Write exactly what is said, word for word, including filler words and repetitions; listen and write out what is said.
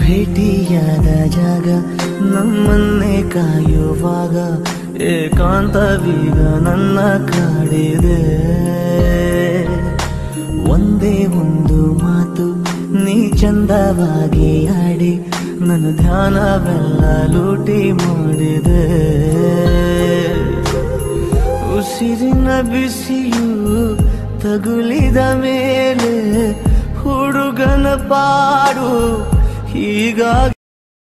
ಭೇಟಿಯಾದ ಜಾಗ ನಮ್ಮನ್ನೇ ಕಾಯುವಾಗ ಏಕಾಂತವೀಗ ನನ್ನ ಕಾಡಿದೆ. ಒಂದೇ ಒಂದು ಮಾತು ನೀ ಚಂದವಾಗಿ ಆಡಿ ನನ್ನ ಧ್ಯಾನವೆಲ್ಲ ಲೂಟಿ ಮಾಡಿದೆ. ಉಸಿರಿನ ಬಿಸಿಯು ತಗುಲಿದ ಮೇಲೆ ಹುಡುಗನ ಪಾಡು ಹೀಗಾಗಿ